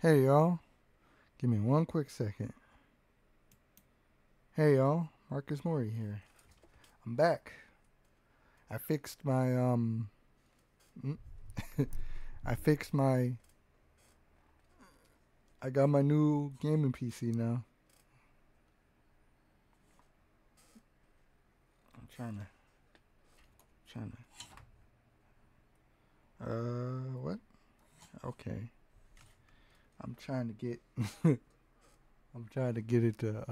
Hey y'all, give me one quick second. Hey y'all, Marcus Mori here. I'm back. I fixed my mm, I fixed my I got my new gaming PC now. I'm trying to what? Okay. I'm trying to get I'm trying to get it to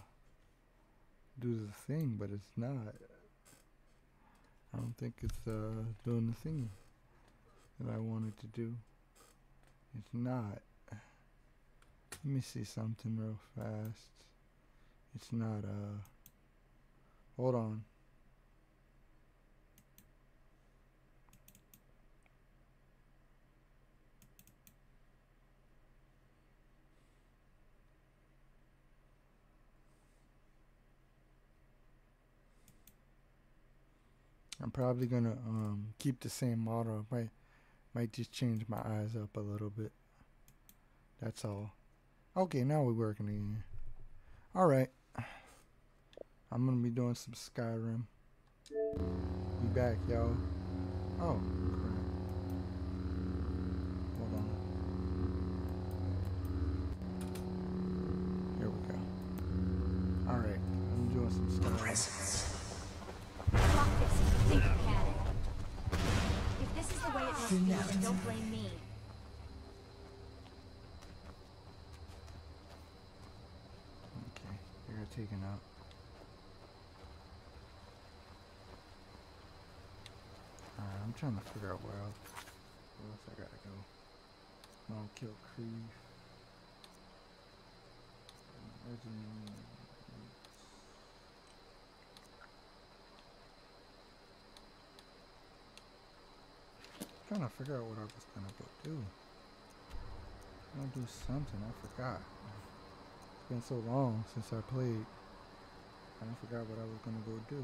do the thing, but it's not. I don't think it's doing the thing that I wanted to do. It's not. Let me see something real fast. It's not hold on. I'm probably gonna keep the same model. Might just change my eyes up a little bit. That's all. Okay, now we're working again. Alright. I'm gonna be doing some Skyrim. Be back, y'all. Oh, crap. Hold on. Here we go. Alright. I'm doing some Skyrim. Block this if you think you can. If this is the way it must be, then don't blame me. Okay, they got taken out. Alright, I'm trying to figure out where else I gotta go. Mount Kill Creek. Trying to figure out what I was gonna go do. I'm gonna do something. I forgot. It's been so long since I played. I forgot what I was gonna go do.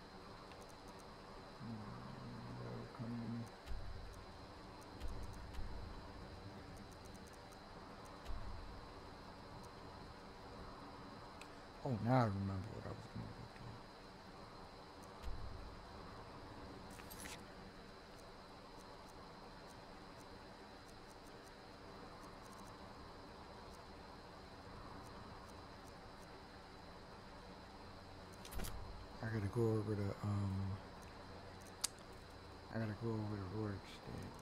Oh, now I remember what I was gonna go do. I gotta go over to I gotta go over to Rorikstead.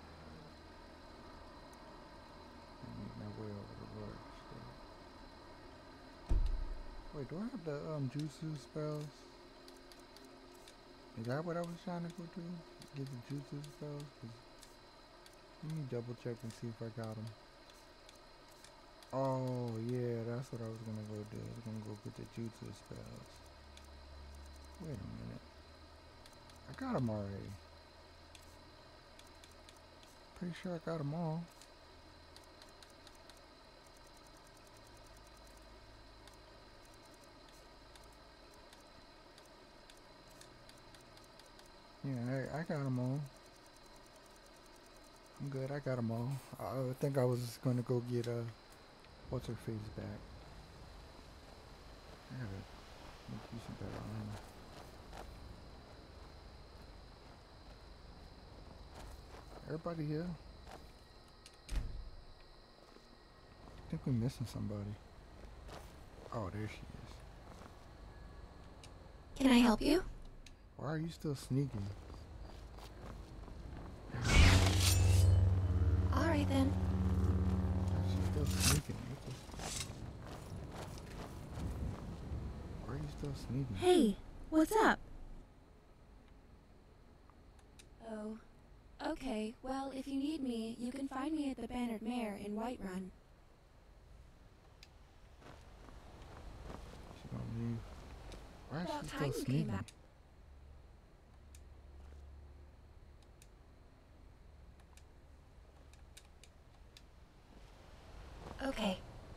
I make my way over to Rorikstead. Wait, do I have the jutsu spells? Is that what I was trying to go do? Get the jutsu spells? Let me double check and see if I got them. Oh yeah, that's what I was gonna go do. I was gonna go get the jutsu spells. Wait a minute. I got them already. Pretty sure I got them all. Yeah, I got them all. I'm good. I got them all. I think I was gonna go get what's her face back. I gotta make you some better armor. Everybody here? I think we're missing somebody. Oh, there she is. Can I help you? Why are you still sneaking? Alright then. She's still sneaking. Why are you still sneaking? Hey, what's up? Oh, okay. Well, if you need me, you can find me at the Bannered Mare in Whiterun. She gonna leave. Why is About she time still you came sneaking? back. Okay.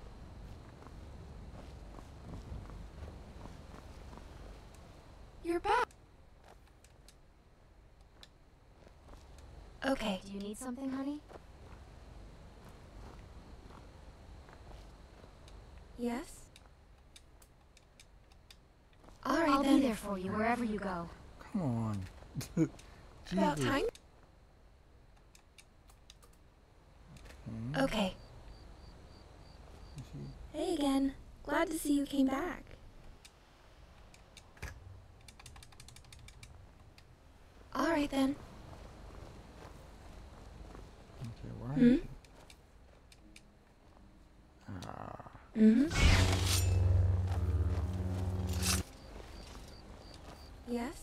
You're back. Okay. Do you need something, honey? Yes? Alright I'll then. be there for you wherever you go. Come on. About Jesus. time? Okay. Hey again. Glad to see you came back. Alright then. Okay, why? Hmm? Mm-hmm. Yes?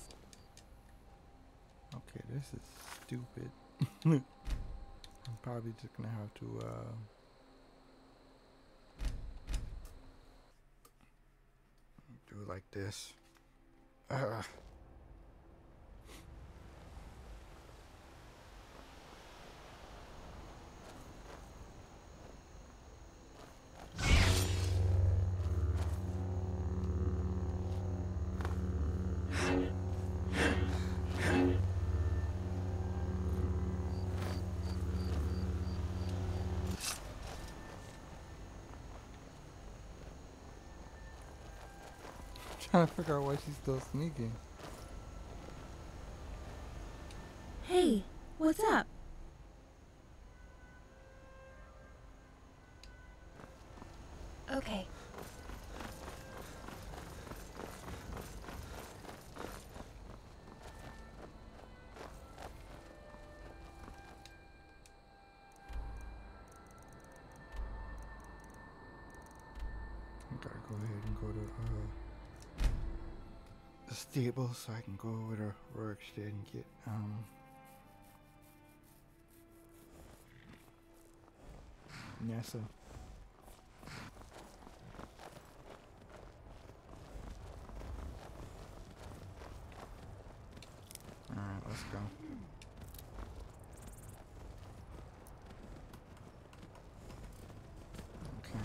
Okay, this is stupid. I'm probably just gonna have to do it like this. Trying to figure out why she's still sneaking. Hey, what's up? Okay. I gotta go ahead and go to the stable so I can go over to Rorikstead and get Nessa. Alright, let's go. Okay.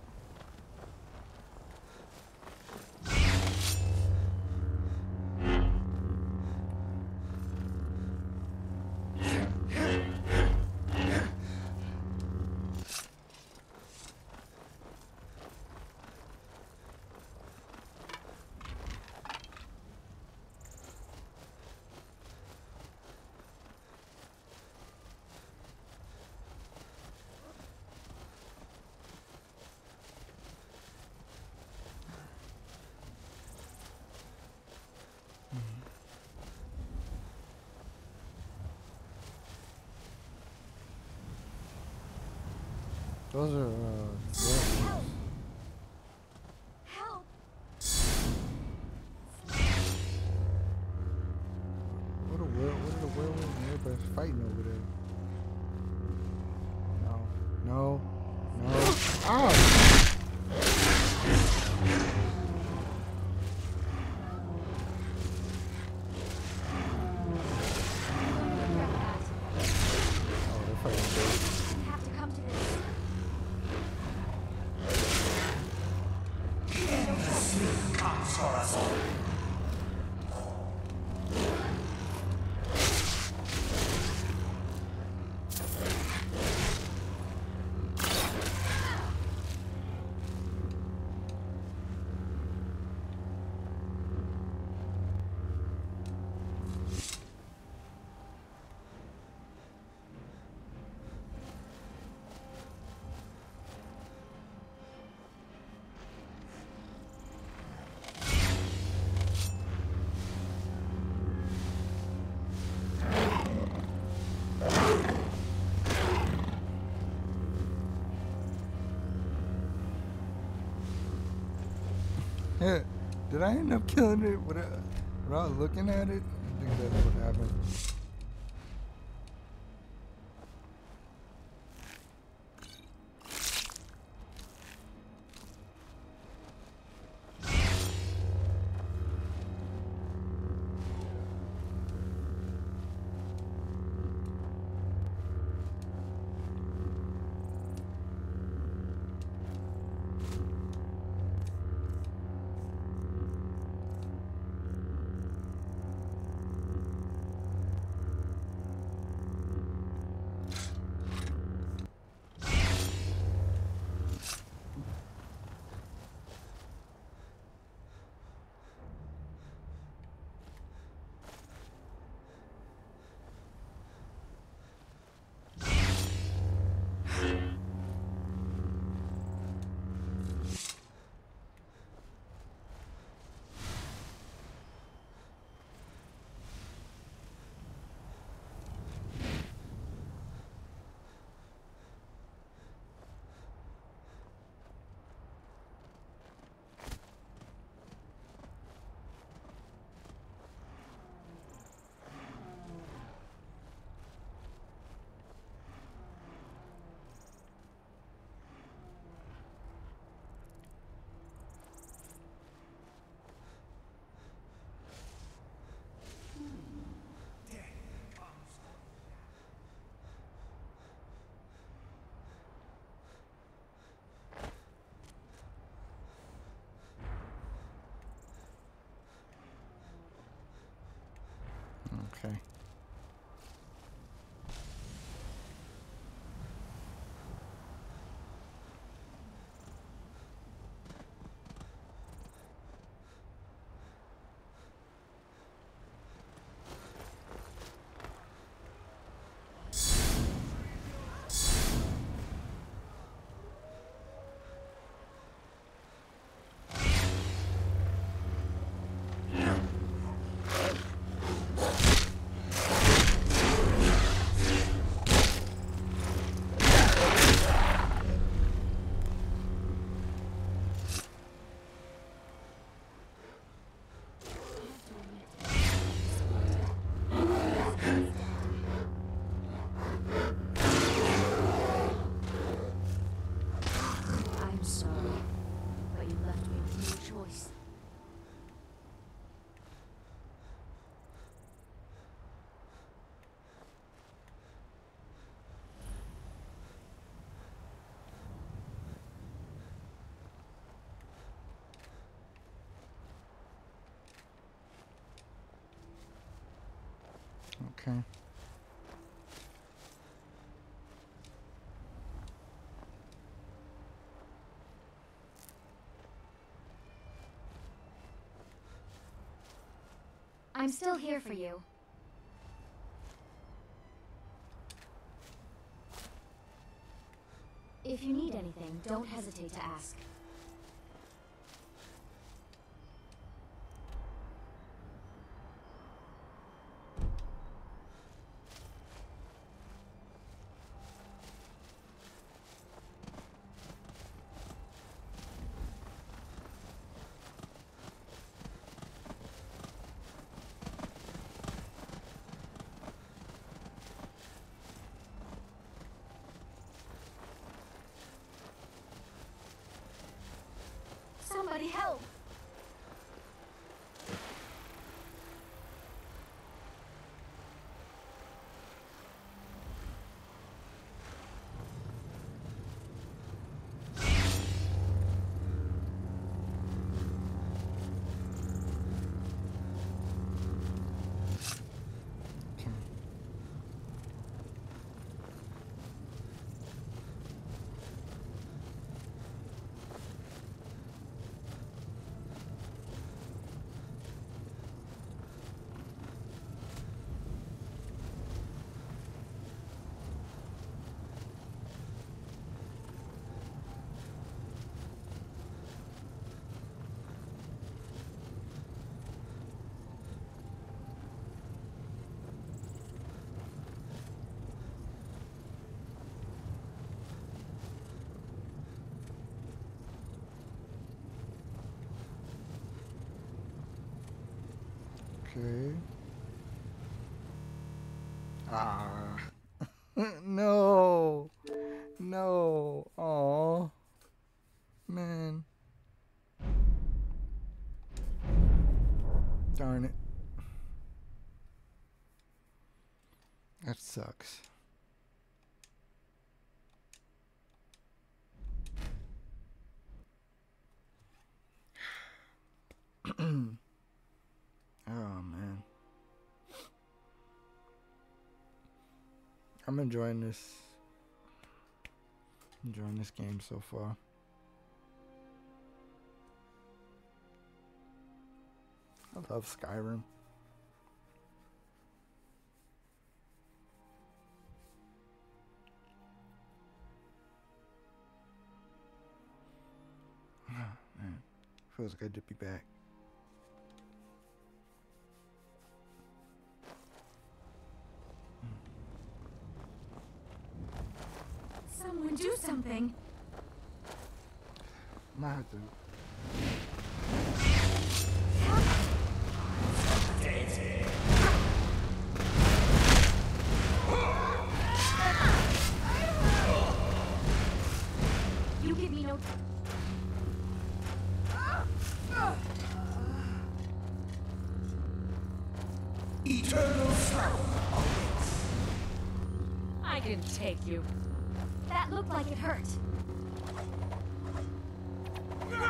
Those are Help! Help! what are the werewolves and everybody's fighting over there? No. Ow! Oh, they're fighting big. We have to come to this. Did I end up killing it when I was looking at it? I think that's what happened. Okay. I'm sorry, but you left me with no choice. Okay. I'm still here for you. If you need anything, don't hesitate to ask. Somebody help! Okay. Ah. No. No. Aw. Man. Darn it. That sucks. Oh man. I'm enjoying this game so far. I love Skyrim. Man, feels good to be back. Someone do something! Might have to. You give me no... Eternal sorrow awaits. I can take you. That looked like it hurt.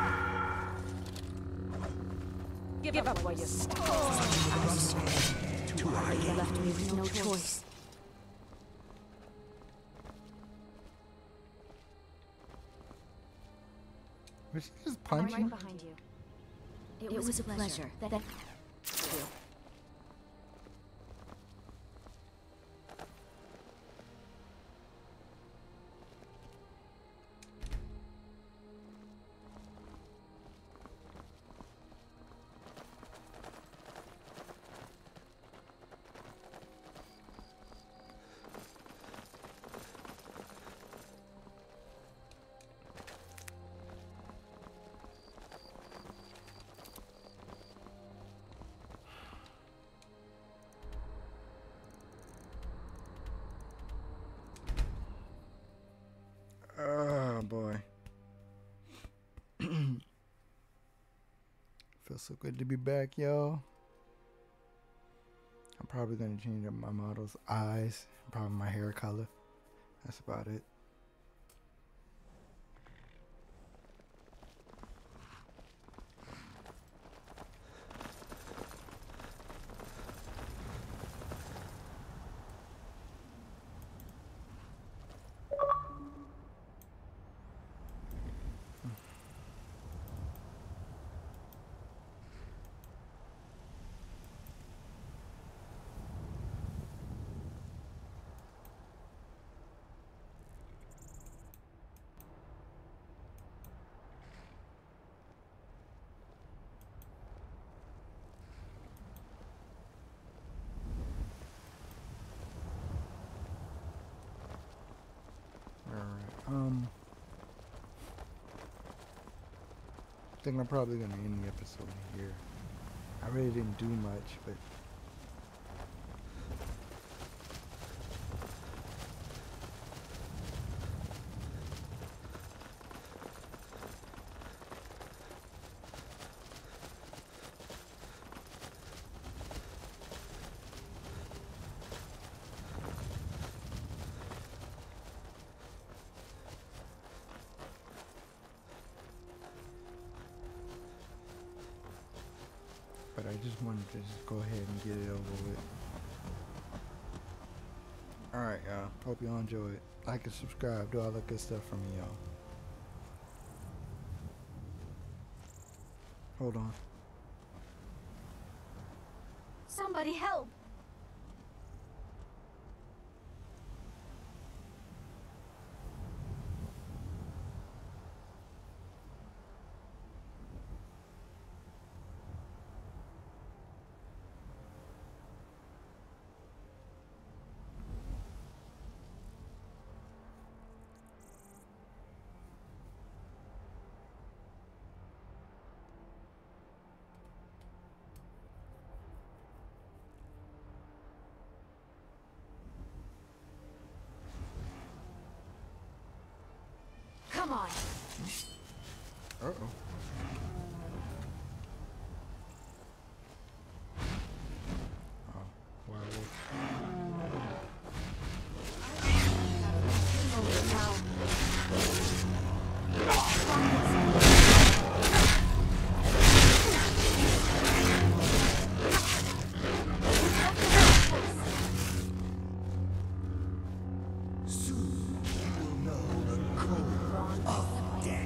Give up while you stop. To to our They end. left me with no choice. Was she just I'm punching? right behind you. It was a pleasure. That. Oh boy. Feels so good to be back, y'all. I'm probably gonna change up my model's eyes, probably my hair color. That's about it. Alright, I think I'm probably gonna end the episode here. I really didn't do much, but I just wanted to just go ahead and get it over with. Alright, y'all. Hope y'all enjoy it. Like and subscribe. Do all that good stuff for me, y'all. Hold on. Somebody help! Come on! Uh-oh. Oh, wow. Soon you will know the code of death.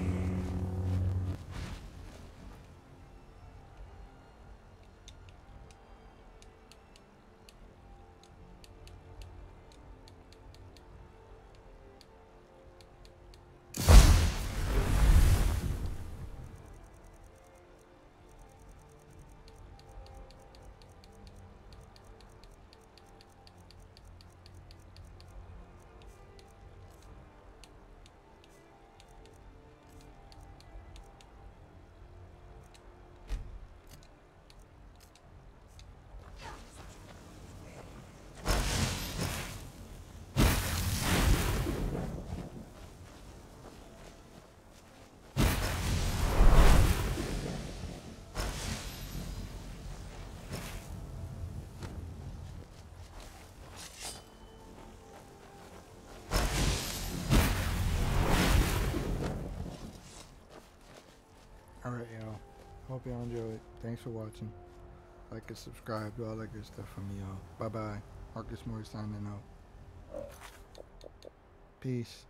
Alright, y'all. Hope y'all enjoy it. Thanks for watching. Like and subscribe, do all that good stuff for me, y'all. Bye bye. Marcus Morris signing out. Peace.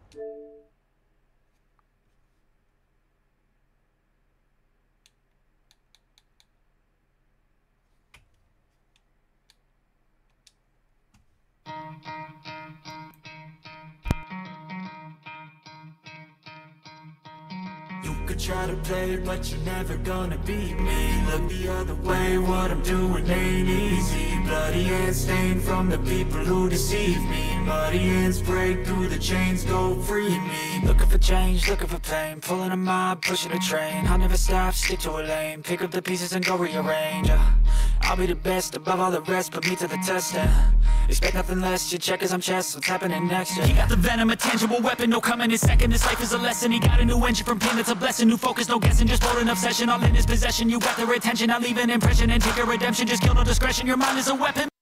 You could try to play, but you're never gonna beat me. Look the other way, what I'm doing ain't easy. Bloody hands stained from the people who deceive me. Muddy hands break through the chains, go free me. Looking for change, looking for pain. Pulling a mob, pushing a train. I'll never stop, stick to a lane. Pick up the pieces and go rearrange. I'll be the best above all the rest, put me to the test. Expect nothing less, your checkers, I'm chess. What's happening next? He got the venom, a tangible weapon, no coming in second. This life is a lesson. He got a new engine from pain, that's a blessing. New focus, no guessing, just hold an obsession. All in his possession, you got their attention. I'll leave an impression and take a redemption. Just kill no discretion, your mind is a weapon.